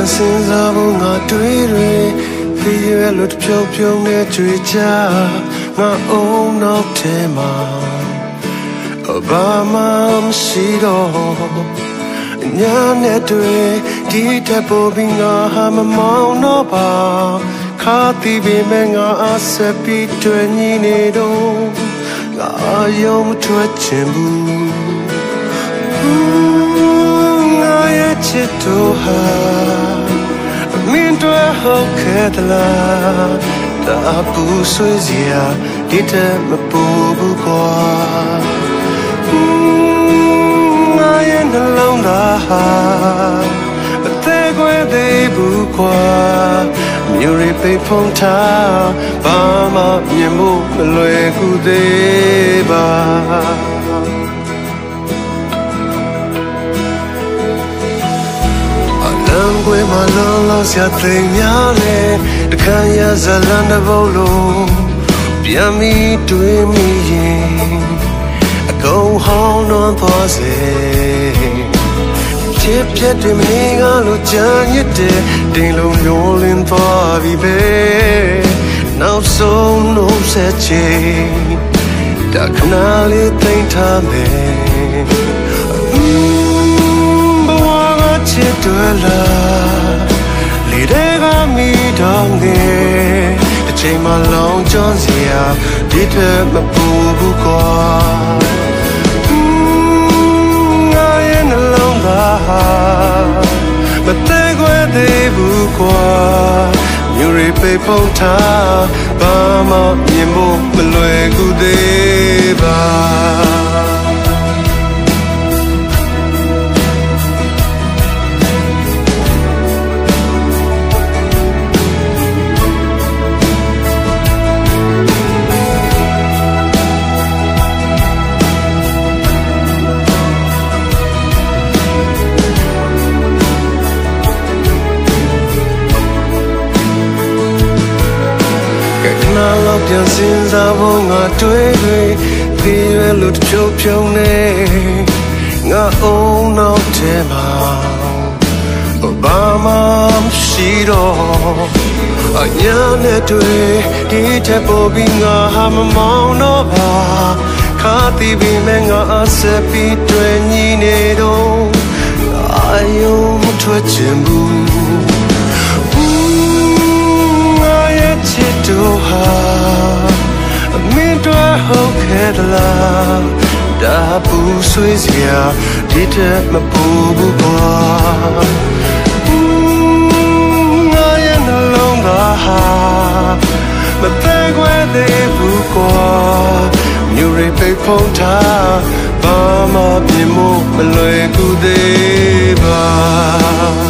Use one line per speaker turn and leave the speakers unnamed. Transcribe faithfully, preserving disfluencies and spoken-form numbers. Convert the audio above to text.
စဉ်းစားဖို့ငါတွေးတွေဒီရွယ်လို့ပြုံးပြုံးနဲ့ကြွေချငါအုံနောက်ထဲမှာဘာမှမရှိတော့ညာနဲ့တွေ့ဒီထပ်ပေါ်ပြီးငါဟာမမောင်းတော့ပါခါတီးပေမဲ့ငါအဆက်ပြီးတွေ့ညီနေတော့ငါယုံမထွက်ချင်ဘူးငါရဲ့ချစ်တို့ဟာမင်းတို့ဟုတ်ခဲ့သလားဒါပူဆွေးစရာဒီထက်မပူဘူးကွာငါရဲ့နှလုံးသားဟာမသေးခွဲသေးဘူးကွာမြို့ရိပ်ပိတ်ဖုံးထားဘာမှမြင်မှုမလွယ်ကူသေးပါကွယ်မလုံးလုံးစရာသိများလေတခါရဇလန်တပုတ်လို့ပြန်မိတွေ့မိရင်အကုန်ဟောင်းနှွမ်းသွားစေချစ်ပြတ်တွေမင်းကလို့ကြံရစ်တဲ့တင်လုံးမျိုးလင်းသွားပြီပဲနောက်ဆုံးလို့ဆက်ချင်တခဏလေးသိမ်းထားမယ်ဘဝကချစ်တွေလားလေတွေကမိတော့ငယ်တစ်ချိန်မှလောင်ကျွမ်းစရာဒီထက်မပူဘူးကွာငါရဲ့နှလုံးသားဟာမသေးခွဲသေးဘူးကွာမြို့ရိပ်ပိတ်ဖုံးထားဘာမှမြင်ဖို့မလွယ်ကူသေးပါပြန်စဉ်းစားဖို့ငါတွေးတွေဒီရွယ်လို့ဖြုတ်ဖြုံနေငါအုံနောက်ထဲမှာဘာမှမရှိတော့အညာနဲ့တွေ့ဒီထက်ပေါ်ပြီးငါဟာမမောင်းတော့ပါခါတီးပြီးမဲ့ငါအဆက်ပြီးတွေ့ညီနေတော့အာယုံမထွက်ချင်ဘူးငါရဲ့ချစ်တို့ဟာမင်းတို့ဟုတ်ခဲ့သလားဒါပူဆွေးစရာဒီထက်မပူဘူးကွာငါရဲ့နှလုံးသားဟာမသေးခွဲသေးဘူးကွာမြို့ရိပ်ပိတ်ဖုံးထားဘာမှပြင်မှုမလွယ်ကူသေးပါ